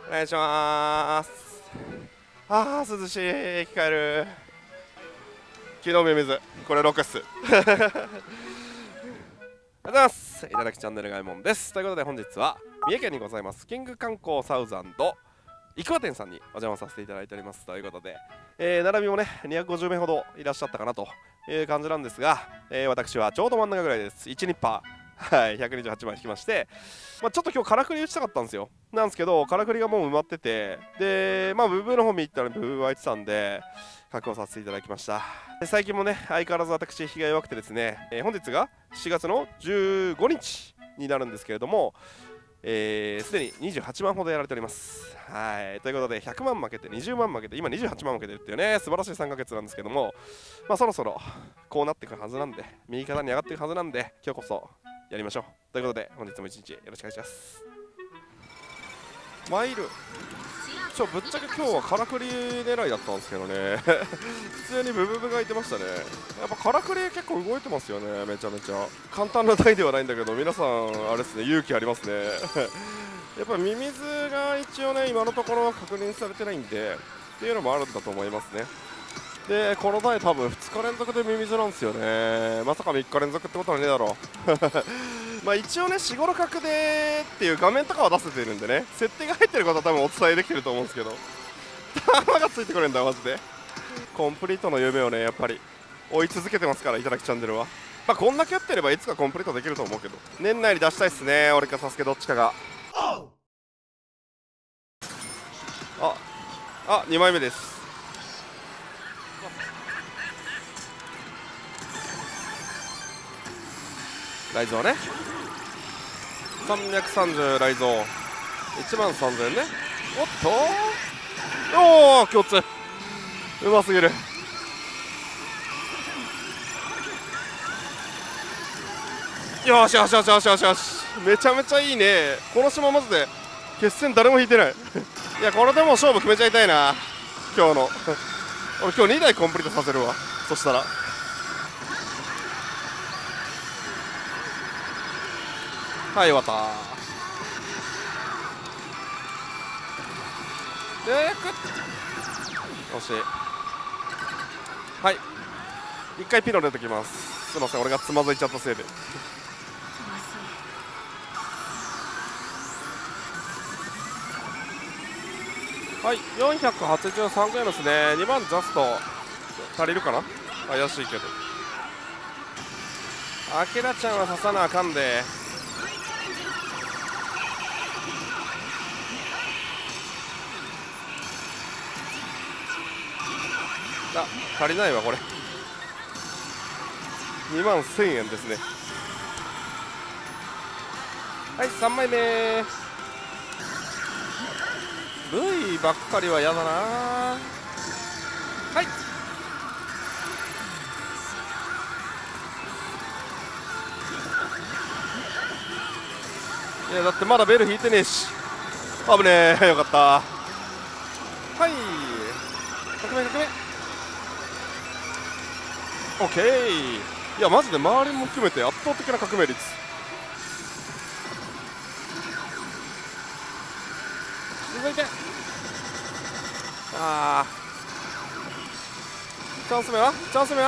お願いします。あー涼しい。生き返る。昨日ミミズこれ6っす。ありがとうございます。いただきチャンネルがいもんです。ということで本日は三重県にございますキング観光サウザンド生桑店さんにお邪魔させていただいておりますということで、並びもね250名ほどいらっしゃったかなという感じなんですが、私はちょうど真ん中ぐらいです。1ニッパー、はい、128枚引きまして、ちょっと今日からくり打ちたかったんですよ。なんですけどからくりがもう埋まってて、でブーブーの方見に行ったらブーブー空いてたんで確保させていただきました。で最近もね相変わらず私日が弱くてですね、本日が7月の15日になるんですけれども、すでに28万ほどやられております。はい、ということで100万負けて20万負けて今28万負けてるっていうね素晴らしい3ヶ月なんですけども、そろそろこうなっていくはずなんで右肩に上がっていくはずなんで今日こそやりましょうということで本日も一日よろしくお願いします。マイルぶっちゃけ今日はからくり狙いだったんですけどね普通にブブブが空いてましたね。やっぱからくり結構動いてますよね。めちゃめちゃ簡単な台ではないんだけど皆さんあれですね勇気ありますねやっぱミミズが一応ね今のところは確認されてないんでっていうのもあるんだと思いますね。でこの台多分2日連続でミミズなんですよね。まさか3日連続ってことはねえだろう一応ね4、5角でっていう画面とかは出せてるんでね設定が入ってることは多分お伝えできてると思うんですけど弾がついてくるんだマジで。コンプリートの夢をねやっぱり追い続けてますからいただきチャンネルは。こんだけ打ってればいつかコンプリートできると思うけど年内に出したいっすね。俺かサスケどっちかが。2枚目です。雷蔵ね330雷蔵13000円ね。おっとおお共通うますぎる。よしよしよしよしよしよしめちゃめちゃいいね。この島マジで決戦誰も引いてないいやこれでもう勝負決めちゃいたいな今日の俺今日2台コンプリートさせるわ。そしたらはい終わった惜しい。はい一回ピノ出てきます。すいません俺がつまずいちゃったせいで。はい483回ですね。2番ジャスト足りるかな。怪しいけどアキラちゃんは刺さなあかんで。足りないわこれ。2万1000円ですね。はい3枚目 V ばっかりは嫌だな。はいいやだってまだベル引いてねえし危ねえよかった。はい革命オッケー。いやマジで周りも含めて圧倒的な革命率。続いてチャンス目は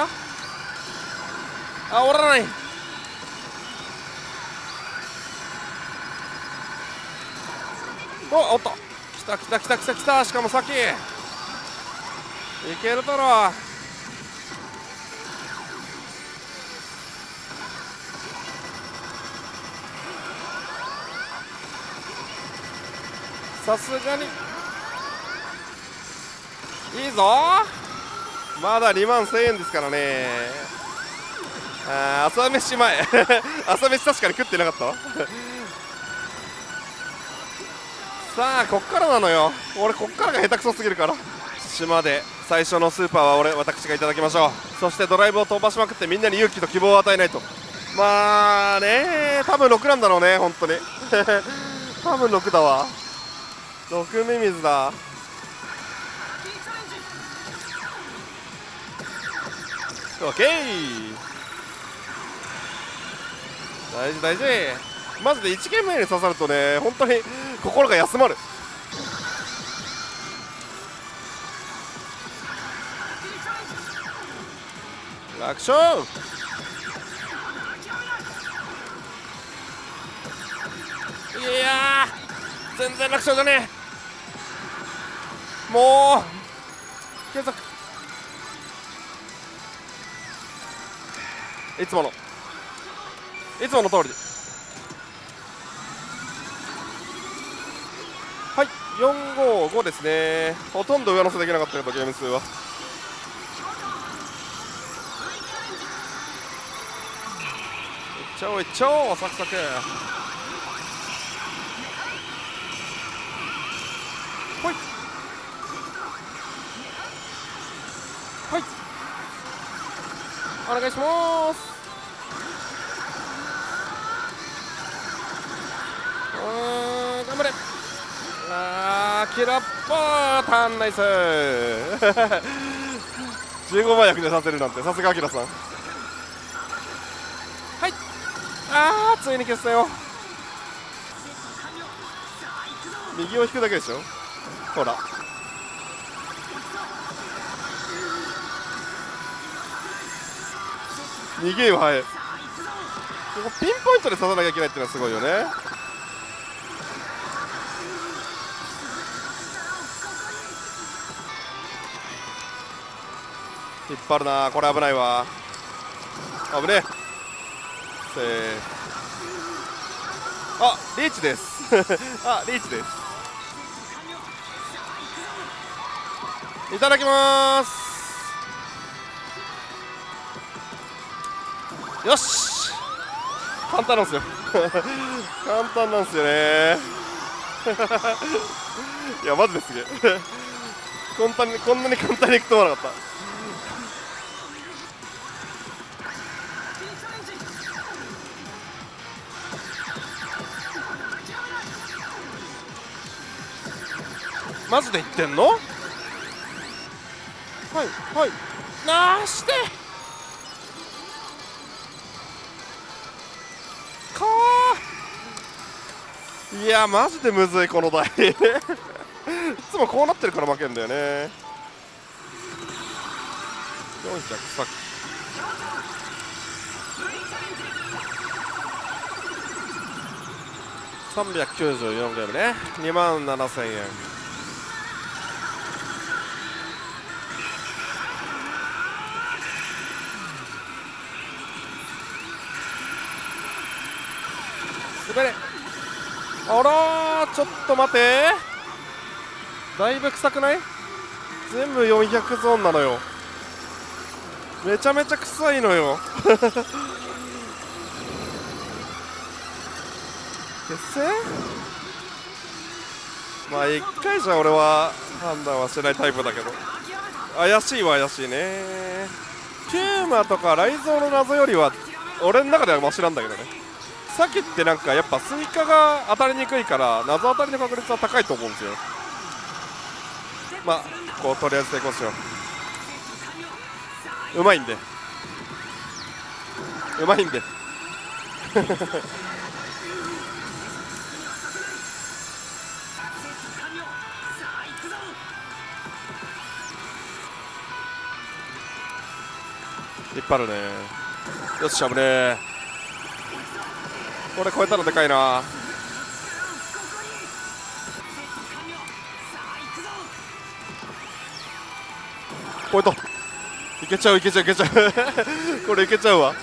おらない。おっと来たしかも先いけるだろ。さすがにいいぞ。まだ2万1000円ですからね。朝飯前朝飯確かに食ってなかったわさあこっからなのよ。俺こっからが下手くそすぎるから。島で最初のスーパーは私がいただきましょう。そしてドライブを飛ばしまくってみんなに勇気と希望を与えないと。多分6なんだろうね本当に多分6だわ。6ミミズだ。オッケー大事大事。マジで1ゲーム目に刺さるとね本当に心が休まる。 楽勝。いやー全然楽勝じゃねえ。もう継続。いつもの通りで。はい、455ですね。ほとんど上乗せできなかったけどゲーム数は。いっちゃおういっちゃおう、サクサク。ほいほい、お願いします。頑張れ。キラッパーターンナイス15番役でさせるなんてさすがアキラさん。はい、ついに消したよ。右を引くだけでしょ。ほら逃げよ。はい、ここピンポイントで刺さなきゃいけないっていうのはすごいよね。引っ張るな、これ危ないわ。危ねえ。あ、リーチですあ、リーチです。いただきます。よし、簡単なんですよ簡単なんですよねいやマジですげえこんなに簡単にいくと思わなかった。マジで言ってんの。はいはい、なしてかー。いやマジでむずいこの台いつもこうなってるから負けんだよね。400サッ394ゲームね。27000円。滑れ。あらー、ちょっと待て、だいぶ臭くない？全部400ゾーンなのよ。めちゃめちゃ臭いのよ決戦。まあ1回じゃ俺は判断はしないタイプだけど、怪しいは怪しいね。ピューマとかライゾーの謎よりは俺の中ではマシなんだけどね。さっきってなんかやっぱスイカが当たりにくいから謎当たりの確率は高いと思うんですよ。まあこうとりあえず成功しよう。うまいんで引っ張るね。よっしゃ、危ねえ。これ超えたのでかいな。超えた。いけちゃうこれいけちゃうわ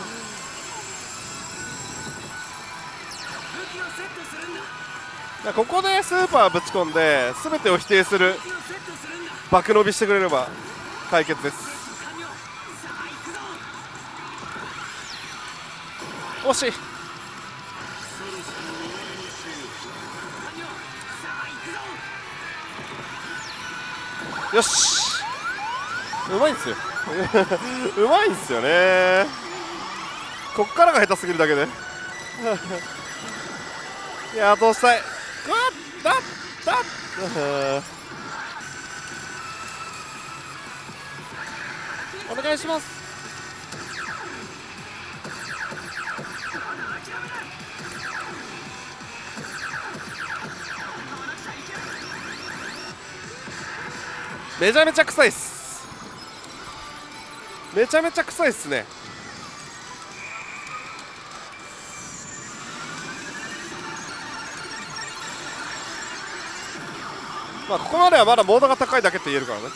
ここでスーパーぶち込んで全てを否定する爆伸びしてくれれば解決です。惜しい。よし、うまいんすようまいんすよね。こっからが下手すぎるだけでいやどうしたい。お願いします。めちゃめちゃ臭いっす。 めちゃめちゃ臭いっすね。まあここまではまだモードが高いだけって言えるからね。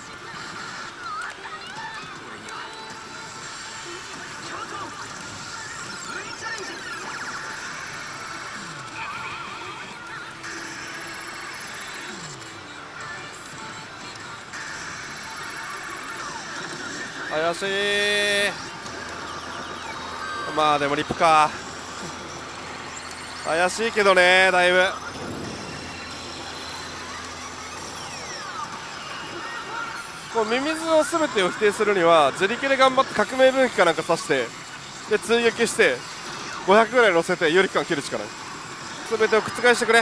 怪しい。まあでもリップか。怪しいけどね、だいぶ。こうミミズの全てを否定するには自力で頑張って革命分岐かなんか刺してで追撃して500ぐらい乗せて有力感切るしかない。全てを覆してくれ。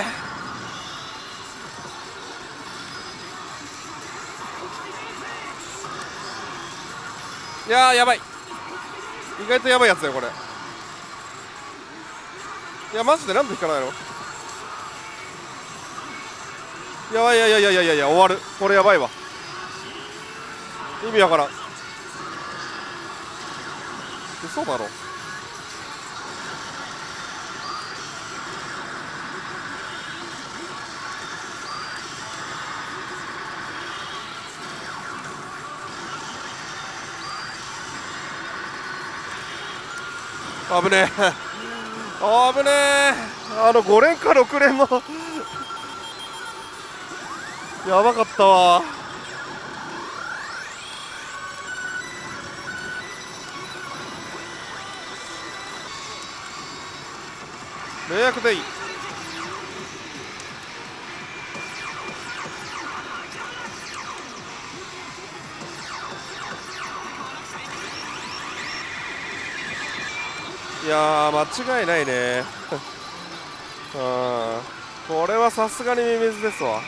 いやーやばい、意外とやばいやつだよこれ。いやマジでなんで引かないの。やばい、いやいやいやいやいや終わる、これやばいわ、意味わからん。嘘だろ。危ねえ危ねえ、5連か6連もやばかったわ。迷惑でいい。いやー間違いないねこれはさすがにミミズですわ。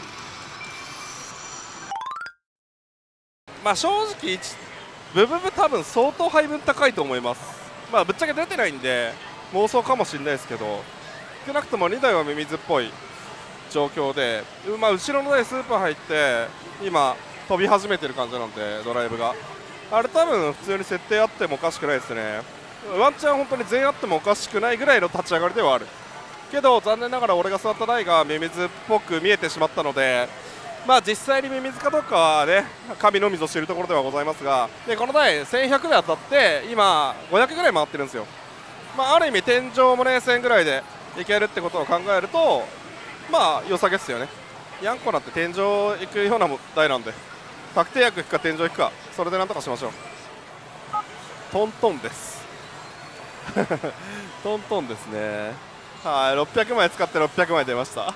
まあ正直ブブブ多分相当配分高いと思います。まあぶっちゃけ出てないんで妄想かもしれないですけど、少なくとも2台はミミズっぽい状況で、まあ、後ろの台スーパー入って今飛び始めてる感じなんで、ドライブがあれ多分普通に設定あってもおかしくないですね。ワンチャン本当に全員あってもおかしくないぐらいの立ち上がりではあるけど、残念ながら俺が座った台がミミズっぽく見えてしまったので、まあ実際にミミズかどうかはね神のみぞ知るところではございますが、でこの台1100で当たって今500ぐらい回ってるんですよ。まあ、ある意味天井もね1000ぐらいでいけるってことを考えるとまあ良さげっすよね。ヤンコなんて天井行くような台なんで、確定薬引くか天井引くかそれでなんとかしましょう。トントンですトントンですね。はい、600枚使って600枚出ました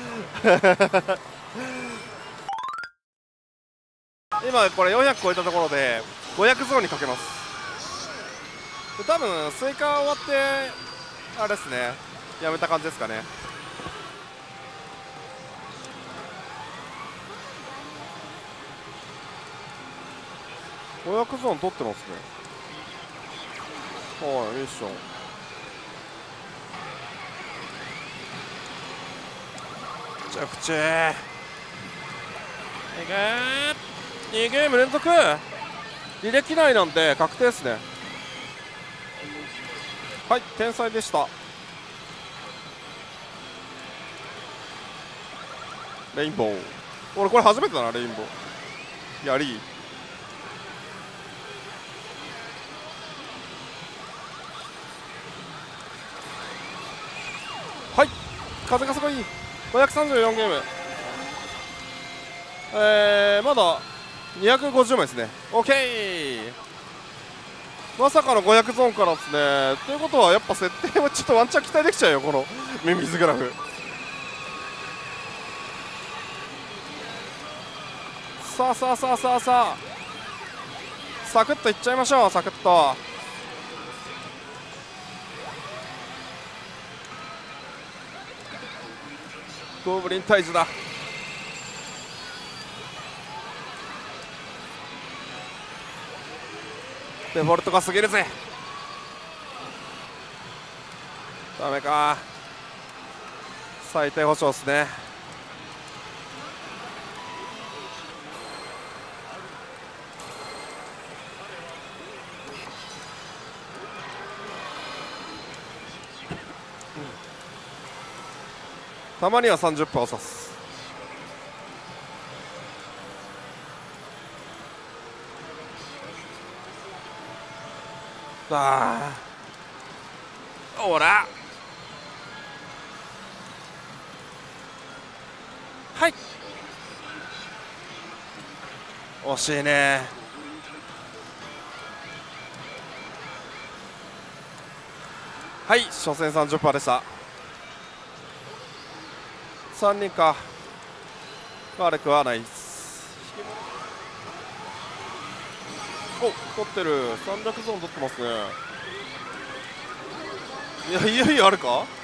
今これ400超えたところで500ゾーンにかけます。で多分スイカ終わってあれですね、やめた感じですかね。500ゾーン取ってますね。はい、ミッション着地2ゲーム連続履歴内なんで確定ですね。はい、天才でした。レインボー、俺これ初めてだな、レインボーやり。はい、風がすごい。534ゲーム、まだ250枚ですね。 OK、 まさかの500ゾーンからですね。ということはやっぱ設定もちょっとワンチャン期待できちゃうよ、このミミズグラフ。さあさあさあさあさあ、サクッといっちゃいましょう。サクッとゴブリン退治だ。デフォルトが過ぎるぜ。ダメか、最低保証ですね。 たまには 30% を指す。ああ、ほら、はい、惜しいね。はい、初戦 30% でした。3人か、悪くはないです。お、取ってる。300ゾーン取ってますね。いやいやあるか。オッ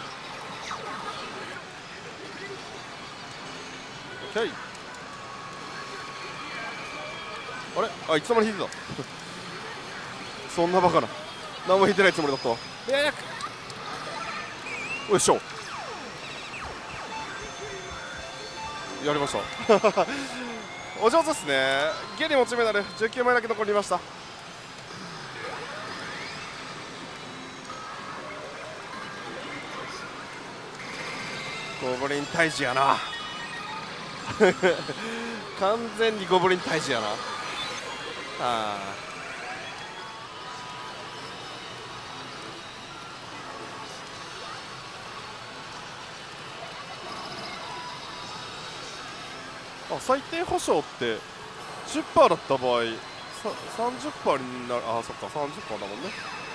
ケー。あれ、あ、いつの間に引いてたそんなバカな、何も引いてないつもりだったわ。よいしょ、やりましたお上手ですね。ゲリ持ちメダル19枚だけ残りました。ゴブリン退治やな完全にゴブリン退治やな。最低保証って 10% だった場合30% になる。あ、そっか 30% だもんね。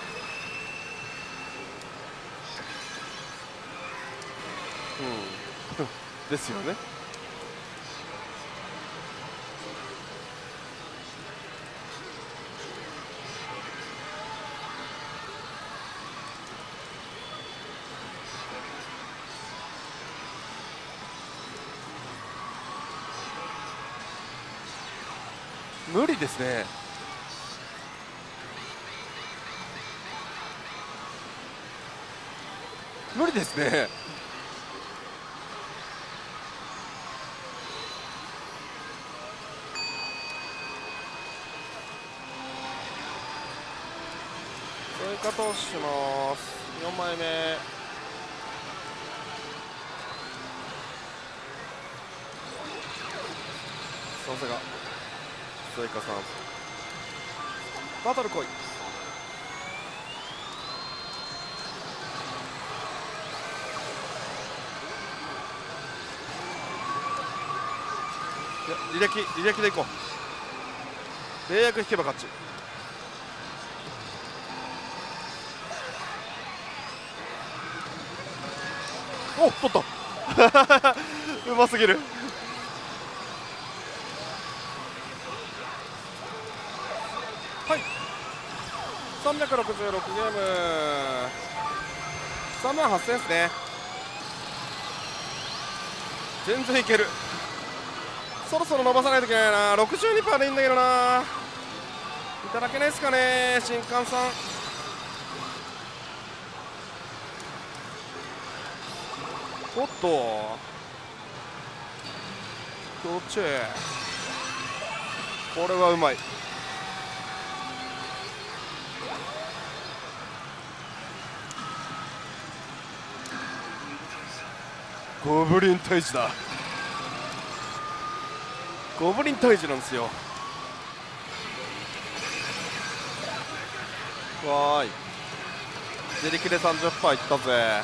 うんですよね。無理ですね。無理ですね。追加投資します。4枚目。さすが追加さん。バトル来い。いや、履歴でいこう。契約引けば勝ち。お、取ったうますぎる。はい、366ゲーム38000ですね。全然いける。そろそろ伸ばさないといけないな。62% でいいんだけどな。いただけないですかね、新刊さん。おっと、どっち、これはうまい。ゴブリン退治だ。ゴブリン退治なんですよ。わーい、自力で 30% いったぜ。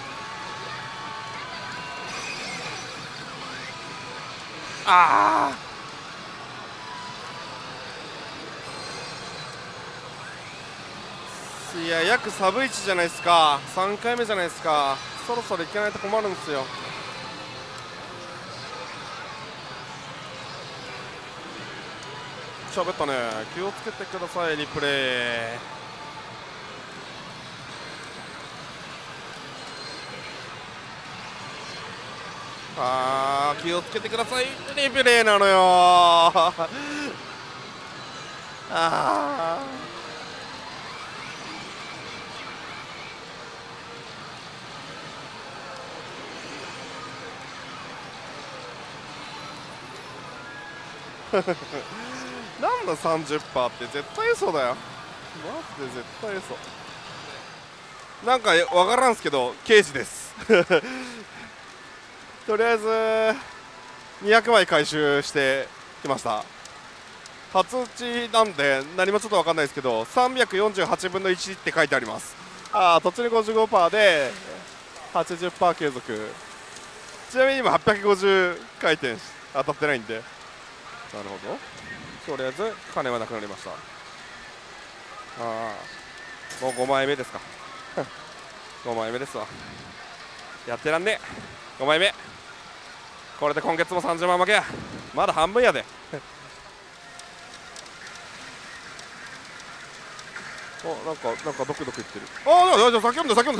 あー、いや、約サブ1じゃないですか。3回目じゃないですか。そろそろいけないと困るんですよ。喋ったね。気をつけてください。リプレイ。気をつけてください。リプレイなのよなんだ 30% って絶対嘘だよ。マジで絶対嘘。なんかわからんすけど刑事ですとりあえず200枚回収してきました。初打ちなんで何もちょっと分かんないですけど、348分の1って書いてあります。途中に 55% で 80% 継続。ちなみに今850回転当たってないんで、なるほど。とりあえず金はなくなりました。もう5枚目ですか5枚目ですわ。やってらんねえ。5枚目、これで今月も30万負けや。まだ半分やでなんかドクドクいってる。先読んだチ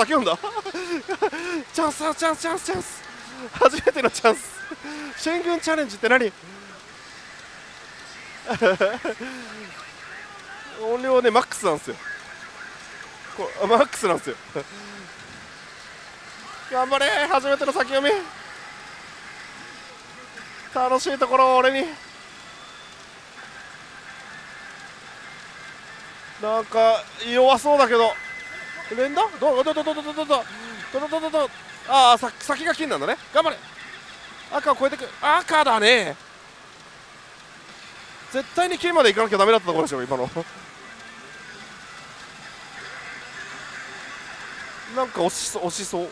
ャンスチャンス、初めてのチャンス。シングンチャレンジって何音量ね、マックスなんですよ。マックスなんですよ頑張れ、初めての先読み。楽しいところを俺に。なんか弱そうだけど、連打先が金なんだね。頑張れ、赤を超えてく。赤だね。絶対に金まで行かなきゃダメだったところでしょ今のなんか押しそう。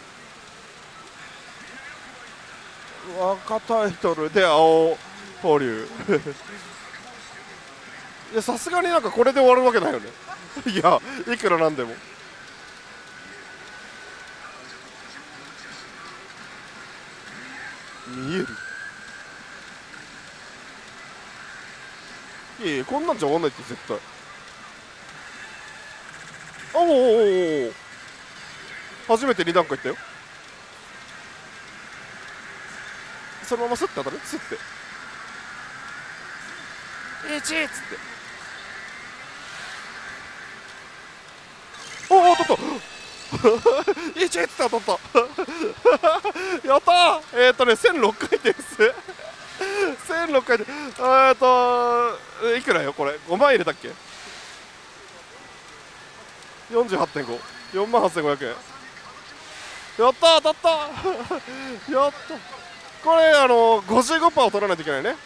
赤タイトルで青保留いや、さすがになんかこれで終わるわけないよねいや、いくらなんでも。見える。いやこんなんじゃ終わんないって絶対。初めて2段階いったよ。そのままスッて当たる、スッて1っつって、当たった1っつって当たったやったー。1006回転です1006回転。いくらよこれ、5万入れたっけ。 48.5、48,500円。やったー、当たったやった。これ55% を取らないといけないね。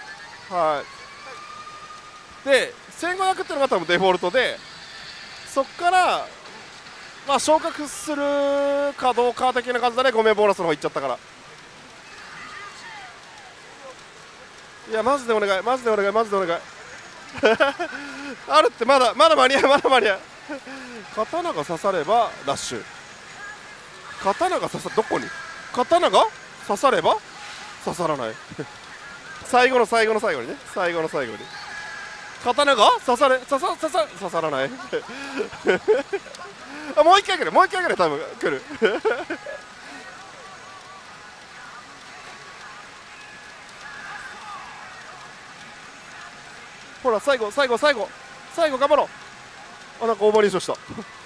で1500っていうのが多分デフォルトで、そっからまあ昇格するかどうか的な感じだね。ごめん、ボーナスの方いっちゃったから。いやマジでお願いあるって。まだ間に合う刀が刺さればラッシュ。どこに刀が刺されば刺さらない最後の最後にね、刀が刺さらないもう一回ぐらい多分来るほら最後頑張ろう。なんかオーバーリーションした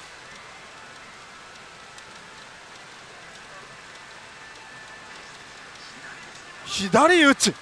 左打ち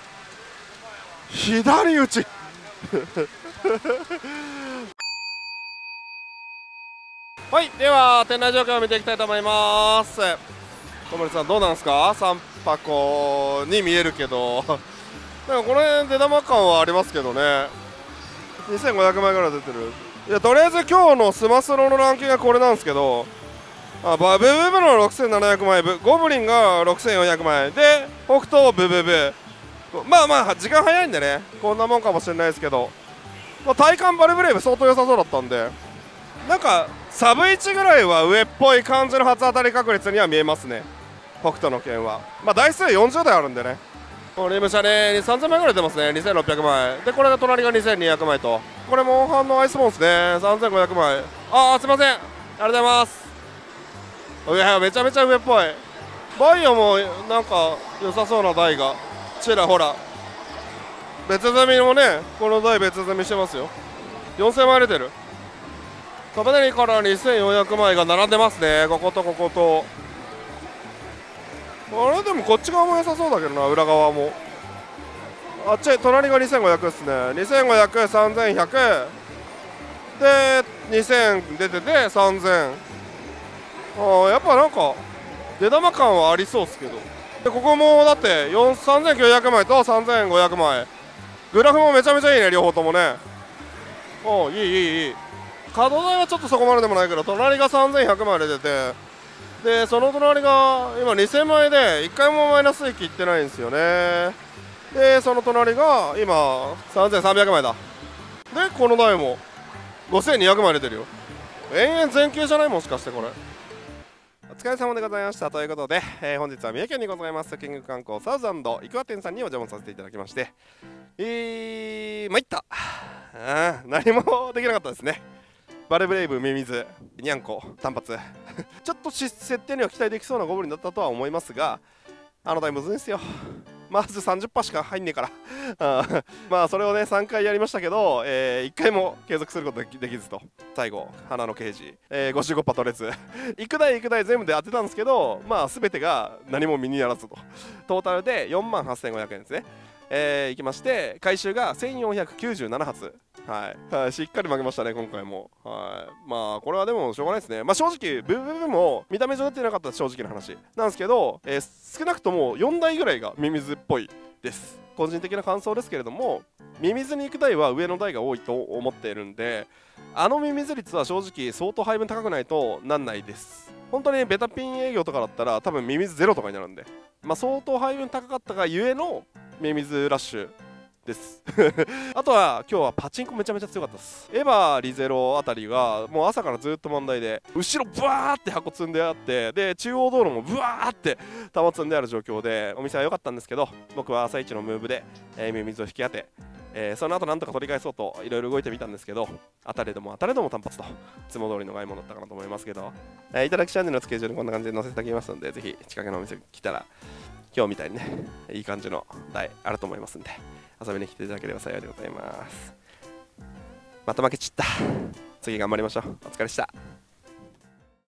はい、では店内状況を見ていきたいと思います。小森さんどうなんですか。3箱に見えるけどなんかこの辺出玉感はありますけどね。2500枚ぐらい出てる。いや、とりあえず今日のスマスロのランキングがこれなんですけど、ブブブの6700枚、ゴブリンが6400枚で、北斗ブブブ、まあ時間早いんでね、こんなもんかもしれないですけど、体感バルブレイブ相当良さそうだったんで、なんかサブ1ぐらいは上っぽい感じの初当たり確率には見えますね、北斗の剣は。台数40台あるんでね。リムシャね、3000枚ぐらい出ますね。2600枚で、これが隣が2200枚と、これモンハンのアイスボーンですね。3500枚。すいません、ありがとうございます。いや、めちゃめちゃ上っぽい。バイオもなんか良さそうな台がちらほら。別積みもね、この台別積みしてますよ。4000枚出てる。タバネリから2400枚が並んでますね。こことここと。あれでもこっち側も良さそうだけどな、裏側も。隣が2500ですね。2500、3100で2000出てて3000。やっぱなんか出玉感はありそうですけど。でここもだって3900枚と3500枚、グラフもめちゃめちゃいいね、両方ともね。おいいいいいい。角台はちょっとそこまででもないけど、隣が3100枚出てて、でその隣が今2000枚で1回もマイナス益いってないんですよね。でその隣が今3300枚だ。でこの台も5200枚出てるよ。延々全休じゃない、もしかしてこれ。お疲れ様でございました。ということで、本日は三重県にございますキング観光サウザンド生桑店さんにお邪魔させていただきまして、参った。何もできなかったですね。バルブレイブ、ミミズ、ニャンコ、単発ちょっと設定には期待できそうなゴブリンだったとは思いますが、あの台むずいんですよ。まず30%しか入んねえからまあそれをね3回やりましたけど、1回も継続することできずと、最後花の刑事、55%取れず行く台全部で当てたんですけど、まあ全てが何も身にならずと、トータルで48,500円ですね。いきまして、回収が1497発、はい、しっかり負けましたね今回も。はい、まあこれはでもしょうがないですね。まあ正直ブブブも見た目上出てなかった正直な話なんですけど、少なくとも4台ぐらいがミミズっぽいです。個人的な感想ですけれども、ミミズに行く台は上の台が多いと思っているんで、あのミミズ率は正直相当配分高くないとなんないです。本当にベタピン営業とかだったら多分ミミズゼロとかになるんで、まあ相当配分高かったがゆえのミミズラッシュですあとは今日はパチンコめちゃめちゃ強かったです。エヴァリゼロあたりがもう朝からずっと問題で、後ろブワーって箱積んであって、で中央道路もブワーって玉積んである状況で、お店は良かったんですけど、僕は朝一のムーブで、ミミズを引き当て、その後なんとか取り返そうといろいろ動いてみたんですけど、当たれども単発といつも通りの買い物だったかなと思いますけど、いただきチャンネルのスケジュールこんな感じで載せておきますので、ぜひ近くのお店来たら今日みたいにねいい感じの台あると思いますんで、遊びに来ていただければ幸いでございます。また負けちった。次頑張りましょう。お疲れでした。